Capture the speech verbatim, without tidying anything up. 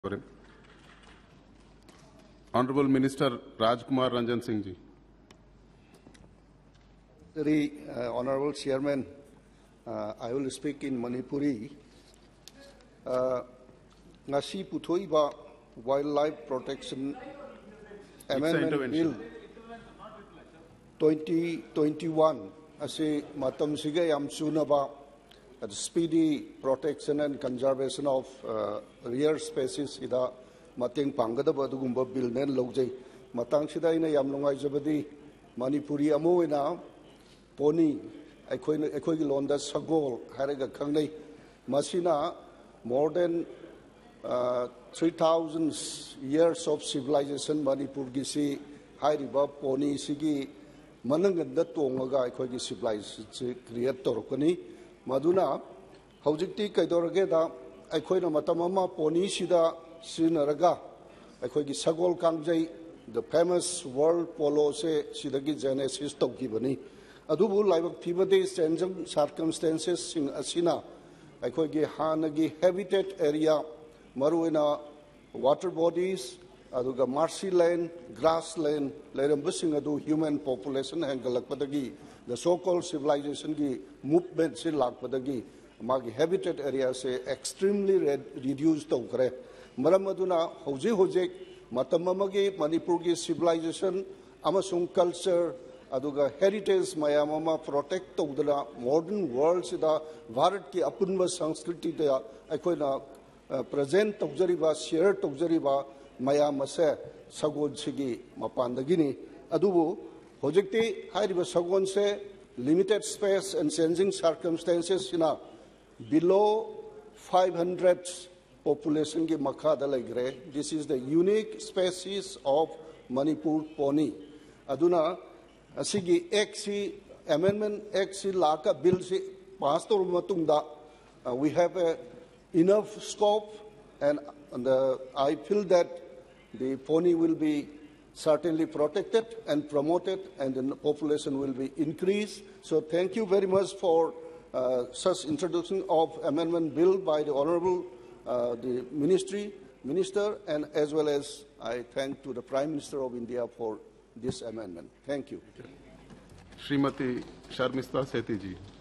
Honorable Minister Rajkumar Ranjan Singh ji. Very uh, Honorable Chairman, uh, I will speak in Manipuri. Ngasi puthoiba Wildlife Protection Amendment Bill twenty twenty-one ase matam siga yam chunaba speedy protection and conservation of uh, rare species ida mateng panggadaba adugumba bill nen lojai matang sida ina yam longai jabadi Manipuri amoina pony aikoi aikoi gi londa sagol haraga khangnei masina more than uh, three thousand years of civilization Manipur gi si hairiba pony sigi mananganda tongaga aikoi gi civilization create torokani maduna hojikti kaidorage da aikoi na matamama pony sida sinaraga aikoi gi sagol kangjai the famous world polo se sidagi genesis tokibani adubu laibak thibade changing circumstances sing asina aikoi gi hanagi habitat area maruina water bodies aduga marshy land grassland lerambasing adu human population hangalakpadagi the so called civilization gi movement se lakpadagi magi habitat area se extremely reduced tokre maram aduna hoji hoje matam amagi Manipur gi civilization amasung culture aduga heritage mayamama protect tawdana modern world sida bharat ki apunba sanskriti da aikoina present tawjariba share tawjariba mayam ase sagon sigi mapandagini adubu hojikti hairiba sagon se limited space and changing circumstances ina below five hundred population ki makhada laigre. This is the unique species of Manipur pony aduna asigi exi amendment exi laka bill si pass tor matungda we have a enough scope and, and uh, I feel that the pony will be certainly protected and promoted and the population will be increased. So thank you very much for uh, such introduction of amendment bill by the Honorable uh, the Ministry, Minister, and as well as I thank to the Prime Minister of India for this amendment. Thank you. Srimati Sharmista Sethi ji.